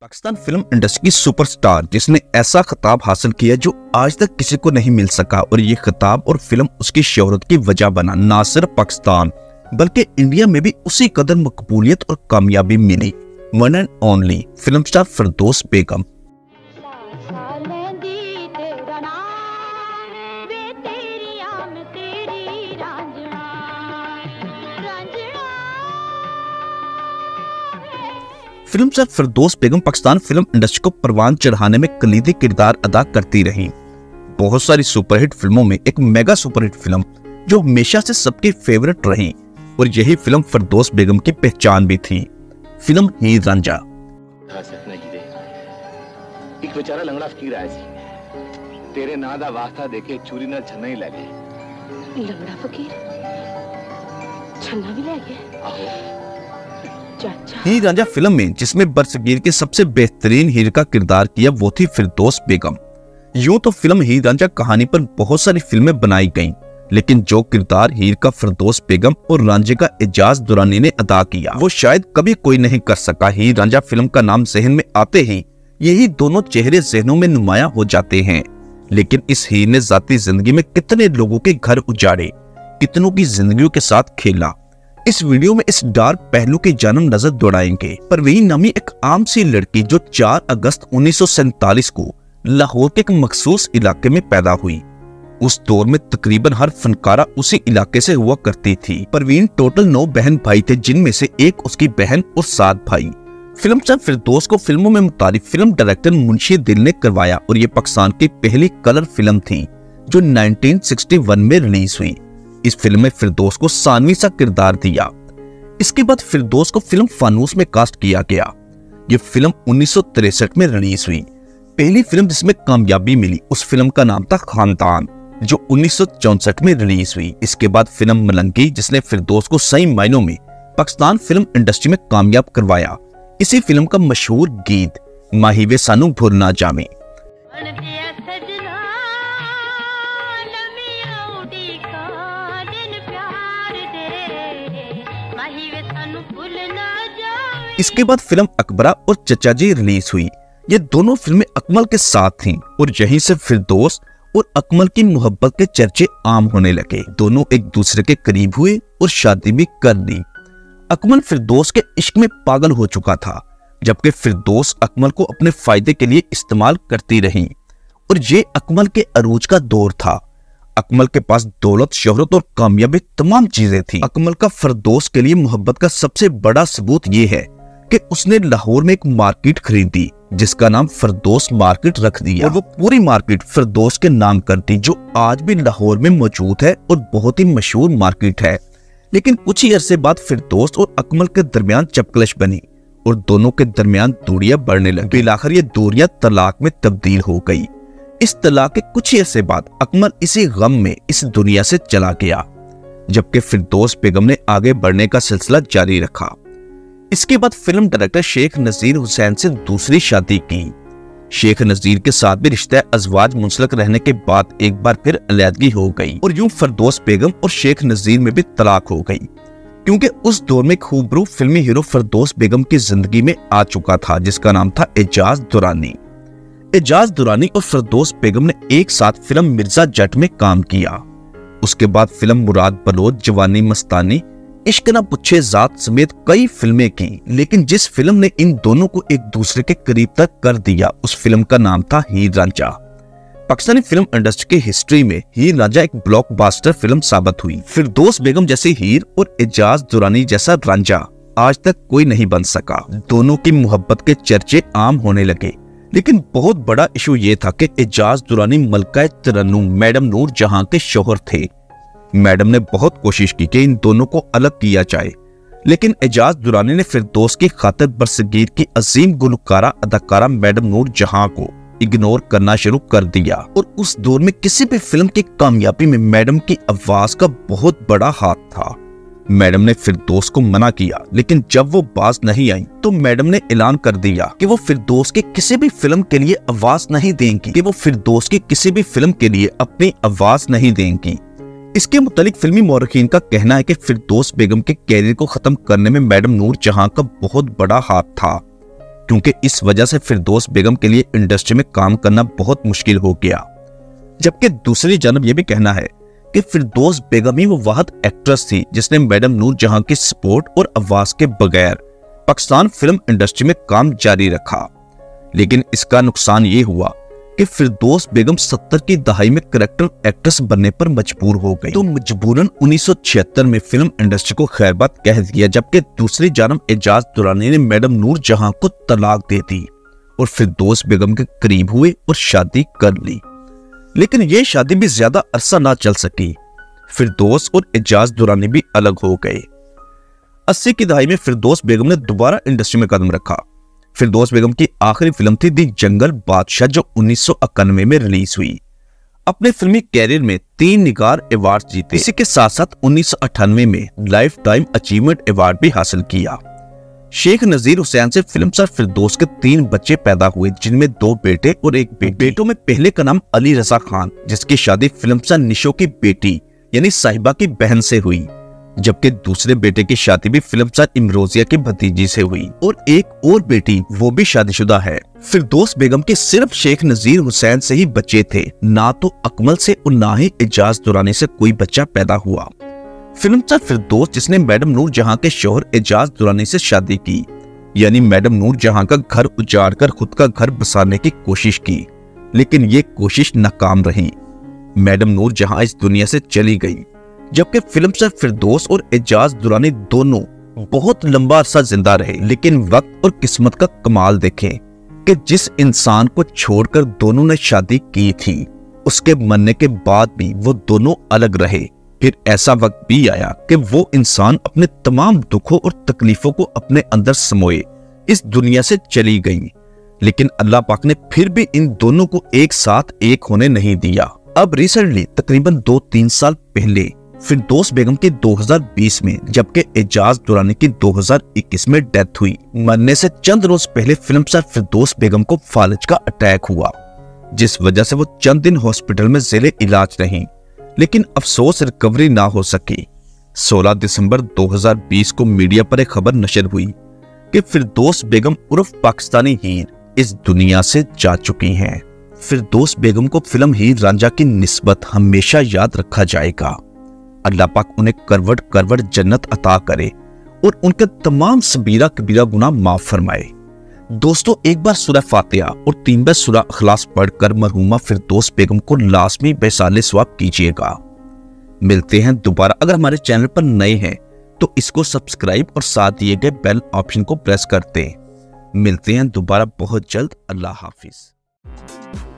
Pakistan film industry की superstar जिसने ऐसा खिताब हासिल किया जो आज तक किसी को नहीं मिल सका, और ये खिताब और फिल्म उसकी शोहरत की वजह बना। ना सिर्फ पाकिस्तान बल्कि इंडिया में भी उसी कदर मकबूलियत और कामयाबी मिली। One and only film star Firdous Begum. Film star Firdous Begum Pakistan film industry को परवान चढ़ाने में कलीदी किरदार अदा करती रही। बहुत सारी सुपरहिट फिल्मों में एक मेगा सुपरहिट फिल्म जो हमेशा से सबकी फेवरेट रही, और यही फिल्म फिरदौस बेगम की पहचान भी थी, फिल्म हीर रांझा। एक बेचारा लंगड़ा फकीर आया सी, तेरे नां दा वास्ता देके चूरी नाल छन्ना ही ले गए। लंगड़ा फकीर छन्ना भी ले गए? आहो। हीर रांझा फिल्म में जिसमें बरसगीर के सबसे बेहतरीन हीर का किरदार किया वो थी फिरदौस बेगम। यूं तो फिल्म हीर रांझा कहानी पर बहुत सारी फिल्में बनाई गईं, लेकिन जो किरदार हीर का फिरदौस बेगम और रांझे का एजाज दुरानी ने अदा किया वो शायद कभी कोई नहीं कर सका। हीर रांझा फिल्म का नाम जहन में आते ही यही दोनों चेहरे जहनों में नुमाया हो जाते हैं। लेकिन इस हीर ने जाती जिंदगी में कितने लोगों के घर उजाड़े, कितनों की जिंदगियों के साथ खेला। इस वीडियो में इस डार्क पहलू की जानब नजर दौड़ाएंगे। परवीन नामी एक आम सी लड़की जो 4 अगस्त 1947 को लाहौर के एक मखसूस इलाके में पैदा हुई। उस दौर में तकरीबन हर फनकारा उसी इलाके से हुआ करती थी। परवीन टोटल 9 बहन भाई थे, जिनमें से एक उसकी बहन और 7 भाई। फिल्म स्टार फिरदौस को फिल्मों में मुतारिफ फिल्म डायरेक्टर मुंशी दिल ने करवाया, और ये पाकिस्तान की पहली कलर फिल्म थी जो 1961 में रिलीज हुई। इस फिल्म में फिरदौस को सानवी सा किरदार दिया। इसके बाद फिरदौस को फिल्म फानूस में कास्ट किया गया। ये फिल्म 1963 में रिलीज हुई। पहली फिल्म जिसमें कामयाबी मिली उस फिल्म का नाम था खानदान, जो 1964 में रिलीज हुई। इसके बाद फिल्म मलंगी जिसने फिरदौस को सही मायनों में पाकिस्तान फिल्म इंडस्ट्री में कामयाब करवाया। इसी फिल्म का मशहूर गीत माहिवे सानू भूल ना जावे। इसके बाद फिल्म अकबरा और चचा जी रिलीज हुई। ये दोनों फिल्में अकमल के साथ थीं, और यहीं से फिरदौस और अकमल की मोहब्बत के चर्चे आम होने लगे। दोनों एक दूसरे के करीब हुए और शादी भी कर ली। अकमल फिरदौस के इश्क में पागल हो चुका था, जबकि फिरदौस अकमल को अपने फायदे के लिए इस्तेमाल करती रही, और ये अकमल के अरूज का दौर था। अकमल के पास दौलत, शोहरत और कामयाबी तमाम चीजें थी। अकमल का फिरदौस के लिए मोहब्बत का सबसे बड़ा सबूत ये है कि उसने लाहौर में एक मार्केट खरीदी जिसका नाम फिरदौस मार्केट रख दिया, और वो पूरी मार्केट फिरदौस के नाम कर दी, जो आज भी लाहौर में मौजूद है और बहुत ही मशहूर मार्केट है। लेकिन कुछ ही अरसे बाद फिरदौस और अकमल के दरमियान चपकलश बनी और दोनों के दरमियान दूरियां बढ़ने लगी। आखिर ये दूरियां तलाक में तब्दील हो गई। इस तलाक के कुछ ही अरसे बाद अकमल इसी गम में इस दुनिया से चला गया, जबकि फिरदौस बेगम ने आगे बढ़ने का सिलसिला जारी रखा। इसके बाद फिल्म डायरेक्टर शेख नजीर हुसैन से दूसरी शादी की। शेख नजीर के साथ भी रिश्ता अज़वाज मुंसलक रहने के बाद एक बार फिर अलैदगी हो गई, और यूं फिरदौस बेगम और शेख नजीर में भी तलाक हो गई, क्योंकि उस दौर में खूबरू फिल्मी हीरो फिरदौस बेगम की जिंदगी में आ चुका था, जिसका नाम था एजाज दुरानी। एजाज दुरानी और फिरदौस बेगम ने एक साथ फिल्म मिर्जा जट में काम किया। उसके बाद फिल्म मुराद बलोच, जवानी मस्तानी, इश्क ना पूछे जात समेत कई फिल्में की। लेकिन जिस फिल्म ने इन दोनों को एक दूसरे के करीब तक कर दिया उस फिल्म का नाम था हीर रांझा। पाकिस्तानी फिल्म इंडस्ट्री की हिस्ट्री में हीर रांझा एक ब्लॉकबस्टर फिल्म साबित हुई। फिरदौस बेगम जैसे हीर और एजाज दुरानी जैसा रांझा आज तक कोई नहीं बन सका। दोनों की मोहब्बत के चर्चे आम होने लगे, लेकिन बहुत बड़ा इशू ये था कि एजाज दुरानी मलका तरन्नुम मैडम नूर जहां के शौहर थे। मैडम ने बहुत कोशिश की कि इन दोनों को अलग किया जाए, लेकिन एजाज दुरानी ने फिरदौस की खातिर बरसगीर की अजीम गुलकारा अदाकारा मैडम नूर जहां को इग्नोर करना शुरू कर दिया। और उस दौर में किसी भी फिल्म की कामयाबी में मैडम की आवाज का बहुत बड़ा हाथ था। मैडम ने फिरदौस को मना किया, लेकिन जब वो बाज नहीं आई तो मैडम ने ऐलान कर दिया कि वो फिरदौस की किसी भी फिल्म के लिए आवाज नहीं देंगी, कि वो फिरदौस की किसी भी फिल्म के लिए अपनी आवाज नहीं देंगी। इसके मुतालिक फिल्मी मौरखीन का कहना है कि फिरदौस बेगम के कैरियर को खत्म करने में मैडम नूर जहां का बहुत बड़ा हाथ था। क्योंकि इस वजह से फिरदौस बेगम के लिए इंडस्ट्री में काम करना बहुत मुश्किल हो गया। जबकि दूसरी जानब यह भी कहना है कि फिरदौस बेगम ही वो वाहिद एक्ट्रेस थी जिसने मैडम नूर जहां की सपोर्ट और आवाज के बगैर पाकिस्तान फिल्म इंडस्ट्री में काम जारी रखा। लेकिन इसका नुकसान ये हुआ कि फिरदौस बेगम 70 की दहाई में कैरेक्टर एक्ट्रेस बनने पर मजबूर हो गई, तो मजबूरन 1976 में फिल्म इंडस्ट्री को खैरबाद कह दिया। जबकि दूसरी जानब एजाज दुरानी ने मैडम नूर जहां को तलाक दे दी और फिरदौस बेगम के करीब हुए और शादी कर ली। लेकिन यह शादी भी ज्यादा अरसा ना चल सकी। फिरदौस और एजाज दुरानी भी अलग हो गए। 80 की दहाई में फिरदौस बेगम ने दोबारा इंडस्ट्री में कदम रखा। फिरदौस बेगम की आखिरी फिल्म थी दी जंगल बादशाह, जो 1991 में रिलीज हुई। अपने फिल्मी कैरियर में 3 निगार अवार्ड जीते। इसी के साथ साथ 1998 में लाइफ टाइम अचीवमेंट अवार्ड भी हासिल किया। शेख नजीर हुसैन से फिल्मसार फिरदौस के 3 बच्चे पैदा हुए, जिनमें 2 बेटे और 1 बेटी। बेटों में पहले का नाम अली रजा खान, जिसकी शादी फिल्मसार निशो की बेटी यानी साहिबा की बहन से हुई, जबकि दूसरे बेटे की शादी भी फिल्मसार इमरोजिया की भतीजी से हुई और एक और बेटी वो भी शादीशुदा है। फिरदौस बेगम के सिर्फ शेख नजीर हुसैन से ही बच्चे थे, ना तो अकमल से और ना ही एजाज दुरानी से कोई बच्चा पैदा हुआ। फिल्मसार फिरदौस जिसने मैडम नूर जहां के शौहर एजाज दुरानी से शादी की, यानी मैडम नूर जहां का घर उजाड़कर खुद का घर बसाने की कोशिश की, लेकिन ये कोशिश नाकाम रही। मैडम नूर जहां इस दुनिया से चली गई, जबकि फिल्मसार फिरदौस और एजाज दुरानी दोनों बहुत लंबा अरसा जिंदा रहे। लेकिन वक्त और किस्मत का कमाल देखें कि जिस इंसान को छोड़कर दोनों ने शादी की थी, उसके मरने के बाद भी वो दोनों अलग रहे। फिर ऐसा वक्त भी आया कि वो इंसान अपने तमाम दुखों और तकलीफों को अपने अंदर समोए इस दुनिया से चली गई, लेकिन अल्लाह पाक ने फिर भी इन दोनों को एक साथ एक होने नहीं दिया। अब रिसेंटली तकरीबन 2-3 साल पहले फिरदौस बेगम की 2020 में, जबकि एजाज दुरानी की 2021 में डेथ हुई। मरने से चंद रोज पहले फिल्मसार फिरदौस बेगम को फालिज का अटैक हुआ, जिस वजह से वो चंद दिन हॉस्पिटल में जेरे इलाज रहीं, लेकिन अफसोस रिकवरी ना हो सकी। 16 दिसंबर 2020 को मीडिया पर एक खबर नशर हुई कि फिरदौस बेगम उर्फ पाकिस्तानी हीर इस दुनिया से जा चुकी हैं। फिरदौस बेगम को फिल्म हीर रांझा की निस्बत हमेशा याद रखा जाएगा। अल्लाह पाक उन्हें करवट करवट जन्नत अता करे और उनके तमाम सबीरा कबीरा गुनाह माफ फरमाए। दोस्तों, एक बार सूरह फातिहा और 3 बार सूरह इखलास पढ़कर मरहुमा फिरदौस बेगम को लाज़मी बेसाले सवाब कीजिएगा। मिलते हैं दोबारा। अगर हमारे चैनल पर नए हैं तो इसको सब्सक्राइब और साथ दिए गए बेल ऑप्शन को प्रेस करते हैं। मिलते हैं दोबारा बहुत जल्द। अल्लाह हाफिज।